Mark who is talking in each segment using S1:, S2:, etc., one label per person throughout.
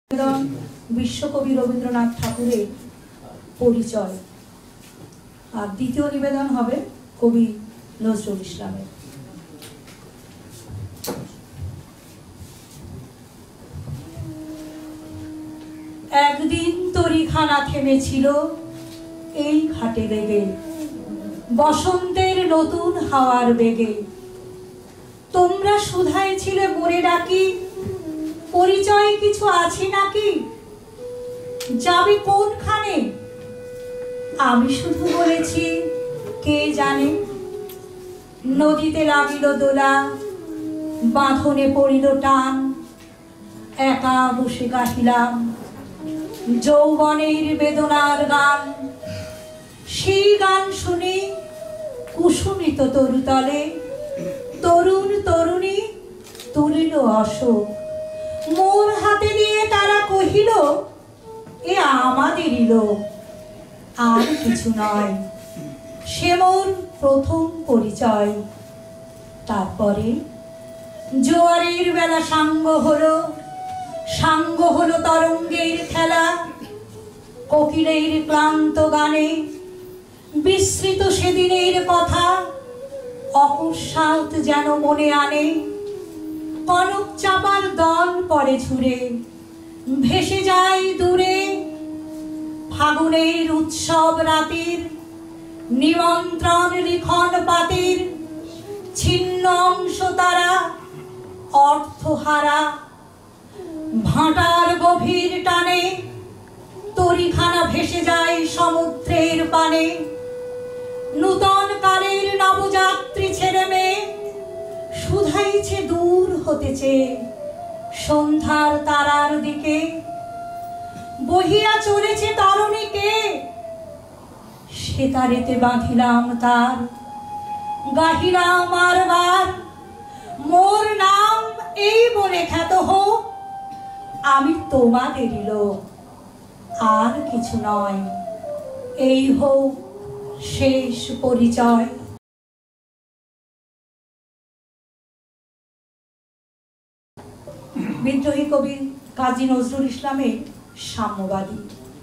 S1: নিবেদন বিশ্বকবি রবীন্দ্রনাথ ঠাকুরের পরিচয়, আর দ্বিতীয় নিবেদন হবে কবি নজরুল ইসলামের। একদিন তরিখানা থেমেছিল এই ঘাটে লেগে, বসন্তের নতুন হাওয়ার বেগে। তোমরা শুধাই ছিলে মোরে ডাকি, পরিচয় কিছু আছে নাকি, যাবে কোনখানে? আমি শুধু বলেছি কে জানে। নদীতে লাগিল দোলা, বাঁধনে পড়িল টান, একা বসে গাহিলাম যৌবনের বেদনার গান। সেই গান শুনি কুসুমিত তরুতলে, তরুণ তরুণী তুলিল অশোক। মোর হাতে দিয়ে তারা কহিল, এ আমাদেরই লোক, আর কিছু নয়। সে মোর প্রথম পরিচয়। তারপরে জোয়ারের বেলা সাঙ্গ হলো তরঙ্গের খেলা। কোকিলের ক্লান্ত গানে বিস্মৃত সেদিনের কথা অকস্মাৎ যেন মনে আনে। কনক চাপার দল পরে ঝুরে ভেসে যায় দূরে। ফাগুনের উৎসব রাতের নিমন্ত্রণ লিখন পাতের ছিন্ন অংশ তারা অর্থহারা। ভাটার গভীর টানে তরিখানা ভেসে যায় সমুদ্রের পানে। নূতন কালের নবযাত্রী ছেলে মেয়ে শুধাইছে দূর হতেছে সন্ধ্যার তারার দিকে। বহিয়া চলেছে তরণীকে, সেতারেতে বাঁধিলাম তার, গাহিলাম আরবার মোর নাম এই বলে খ্যাত হোক। আমি তোমাদেরই লোক, আর কিছু নয়। এই হোক শেষ পরিচয়। বিদ্রোহী কবি কাজী নজরুল ইসলামের সাম্যবাদী।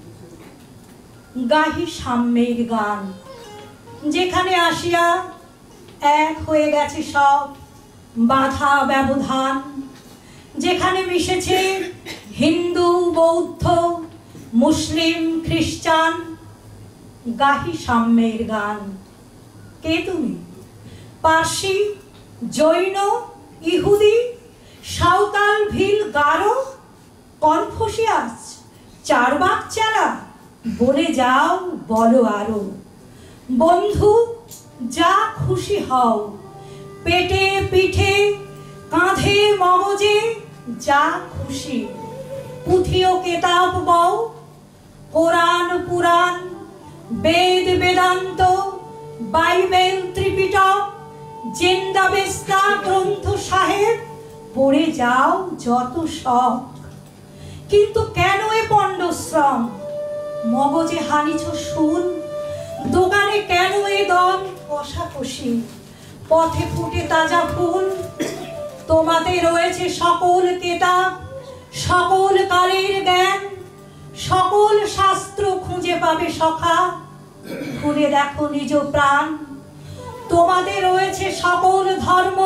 S1: গাহি সাম্যের গান, যেখানে আসিয়া এক হয়ে গেছে সব বাধা ব্যবধান। যেখানে মিশেছে হিন্দু বৌদ্ধ মুসলিম খ্রিস্টান। গাহি সাম্যের গান। কে তুমি? পার্সি, জৈন, ইহুদি, সাঁওতাল, ভিল, গারো, কনফুসিয়াস, চারবাক চালা, বলে যাও বলো আরো। বন্ধু যা খুশি হও, পেটে পিঠে কাঁধে মগজে যা খুশি। পুঁথি ও কেতাব বও, কোরআন পুরাণ বেদ বেদান্ত বাইবেল ত্রিপিটক জিন্দাবেস্তা গ্রন্থ সাহেব পড়ে যাও যত শখ। কিন্তু কেন এ পণ্ডশ্রম? মগজে হানিছ শুল, দোকানে কেন এ দম কষাকষি? পথে ফুটে তাজা ফুল, তোমাতে রয়েছে সকল কেতাব, সকল কালের জ্ঞান, সকল শাস্ত্র খুঁজে পাবে সখা। খুলে দেখো নিজ প্রাণ, তোমাদের রয়েছে সকল ধর্ম,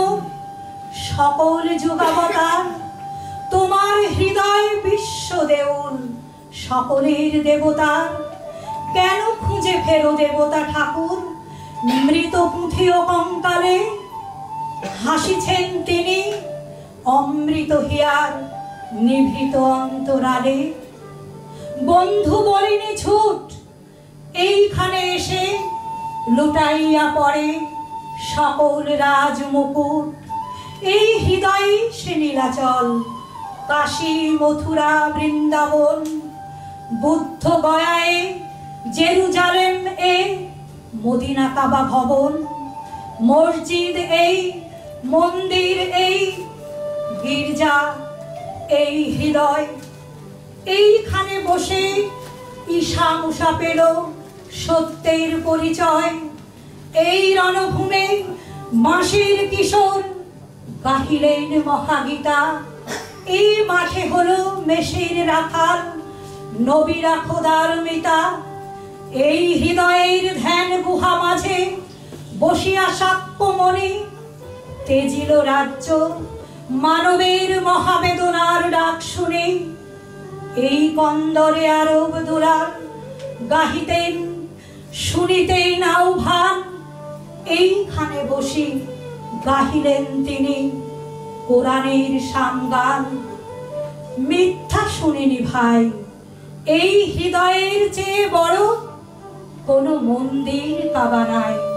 S1: সকল যুগাবতার। তোমার হৃদয় বিশ্ব দেউল, সকলের দেবতার। কেন খুঁজে ফেরো দেবতা ঠাকুর মৃত পুঁথি ও কঙ্কালে? হাসিছেন তিনি অমৃত হিয়ার নিভৃত অন্তরালে। বন্ধু বলিনি ছুট, এইখানে এসে লুটাইয়া পড়ে সকল রাজ মুকুট। এই হৃদয়ে সে নীলাচল, কাশী মথুরা বৃন্দাবন, বুদ্ধ গয়ায় জেরুজালেম এ মদিনা কাবা ভবন। মসজিদ এই, মন্দির এই, গির্জা এই হৃদয়। এইখানে বসে ঈশা মুসা পেল সত্যের পরিচয়। এই রণভূমে মাসির কিশোর গাহিলেন মহাগীতা। এই মাঠে হলো মেষের রাখাল, নবীরা খোদার মিতা। এই হৃদয়ের ধ্যান গুহা মাঝে বসিয়া সাক্ষ্যমণি, তেজিল রাজ্য মানবের মহাবেদনার ডাক শুনে। এই কন্দরে আরব দুরার গাহিতেন শুনিতেন আহ্বান, এইখানে বসি গাহিলেন তিনি কোরআনের সামগান। মিথ্যা শুনিনি ভাই, এই হৃদয়ের চেয়ে বড় কোনো মন্দির কাবা নাই।